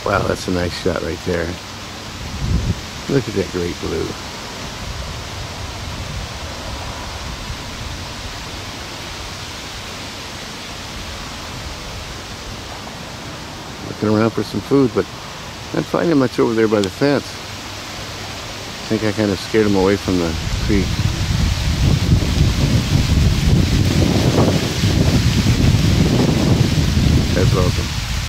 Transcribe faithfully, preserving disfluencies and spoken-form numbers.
Wow, that's a nice shot right there. Look at that great blue. Looking around for some food, but not finding much over there by the fence. I think I kind of scared them away from the creek. That's awesome.